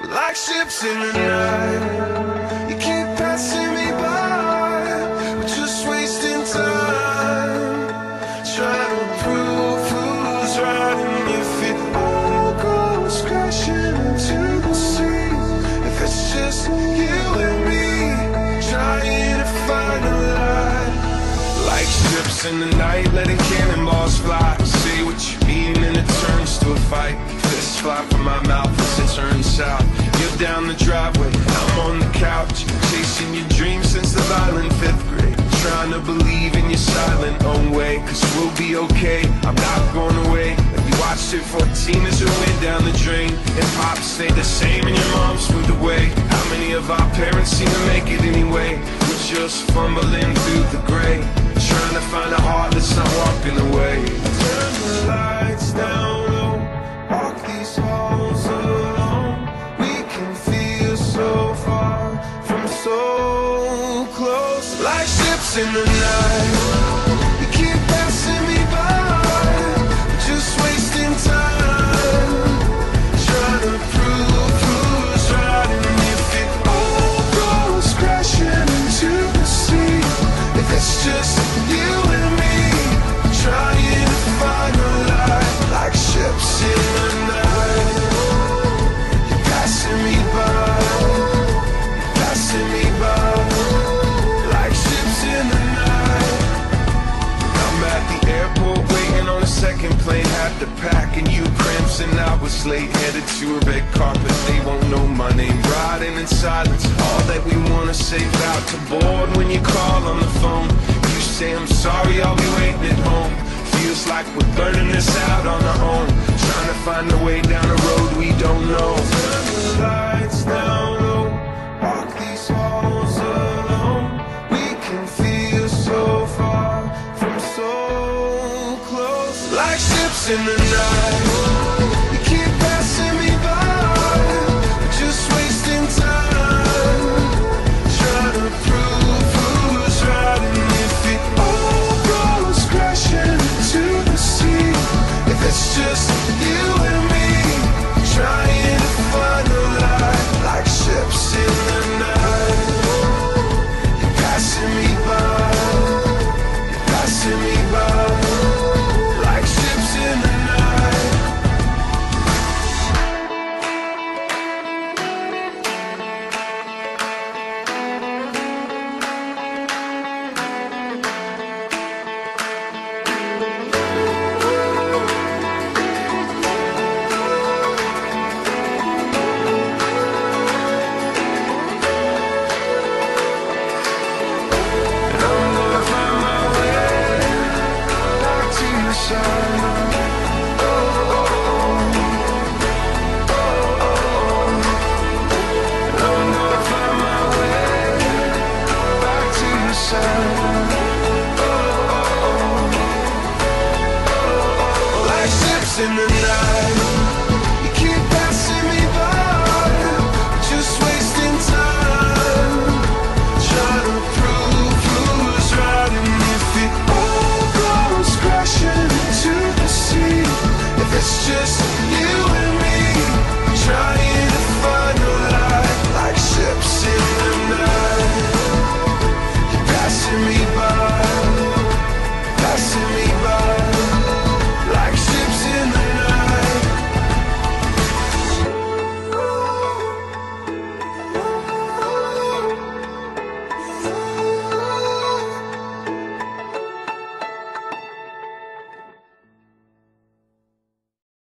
like ships in the night. You keep passing me by, we're just wasting time, trying to prove who's right. And if it all goes crashing into the sea, if it's just you and me, trying to find a light, like ships in the night, letting cannonballs fly. Say what you mean and it turns to a fight. Fists fly from my mouth as it turns south. You're down the driveway, I'm on the couch, chasing your dreams since the violent 5th grade. Trying to believe in your silent own way, cause we'll be okay, I'm not going away. Like you watched it 14 as it went down the drain, and Pop stayed the same and your mom moved away. How many of our parents seem to make it anyway? We're just fumbling through the gray, trying to find a heart that's not walking away. Turn the lights down low, walk these halls alone. We can feel so far from so close, like ships in the night. You keep passing me by, we're just wasting time, trying to prove who's right. And if it all goes crashing into the sea, if it's just you and me, trying to find a light, like ships in the night. You're passing me by, you're passing me by, like ships in the night. I'm at the airport waiting on a second plane, had to pack and you cramps and I was late, headed to a red carpet. They won't know my name, riding in silence. All that we wanna say, out to board when you call on the phone. You say I'm sorry, I'll be waiting at home. Feels like we're burning this out on our own, trying to find a way down a road we don't know. Turn the lights down low, walk these halls alone. We can feel so far from so close, like ships in the night. You keep passing me by, we're just wasting time, trying to prove who's right. And if it all goes crashing into the sea, if it's just you and me, trying to find a light, like ships in the night. You're passing me by, you're passing me by, like ships in the night. Like ships in the night.